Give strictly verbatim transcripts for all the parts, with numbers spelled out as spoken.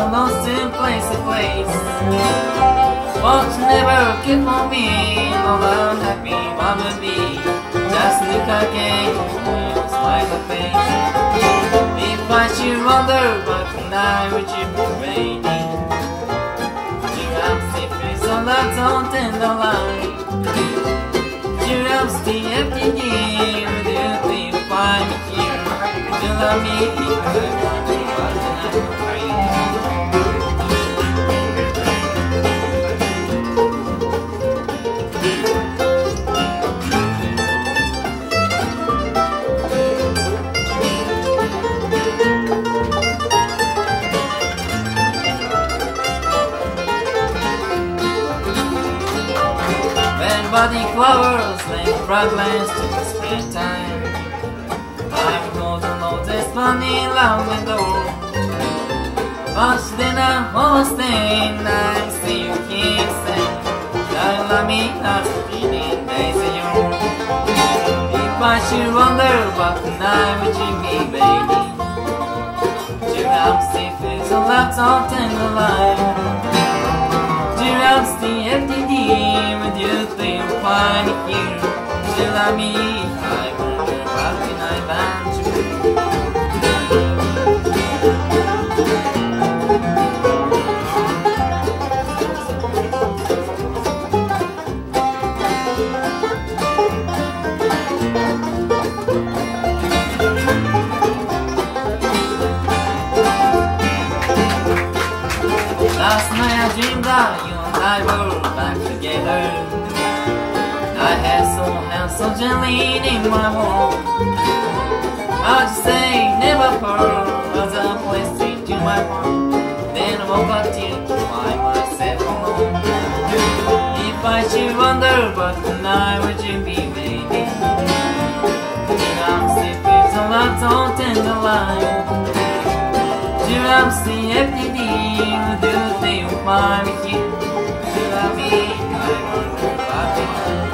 got lost in place to place. But you never cared for me, all unhappy I would be. Just look again, you smile the face. If I should wander back tonight, would you be ready? You have secrets on that don't tender line. You have the empty year, would you think find me here? Would you love me if I wonder what tonight will bring? Body flowers like fragrance to the springtime. I'm golden lotus bunny long ago. But then I'm almost in. I see you kissing. I love me as a feeling days of you. If I should wonder what tonight would you be, baby? You have secrets of lots of tender life. You have the empty dream, would you think find it here? You love me, I wonder what can I find you? Last night I dreamed that you I were back together. I had some hands so gently in my home. I'd say never pearl as I placed into my palm. Then I woke up to find myself alone. If I should wonder what tonight would you be, baby? I'm secrets of lots of tender life. You have seen everything, would you think you'll find me here? Love me, I wonder about it.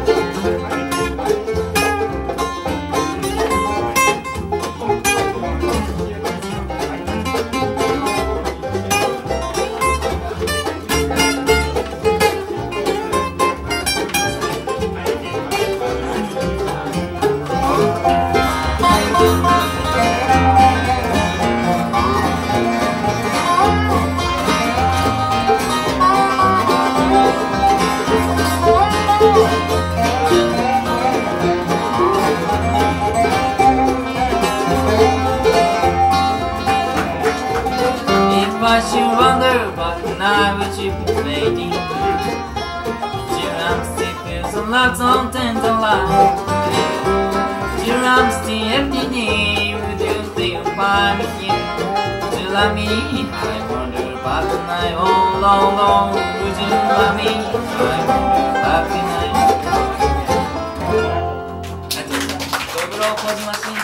If I should wonder what tonight would you be waiting? Your arms secrets and lots of tender life. Your arms the empty knee, would you think you'll find me here? Would you love me? I wonder about tonight, all alone. Would you love me? I wonder about tonight. ありがとうございます。ドブロ小島慎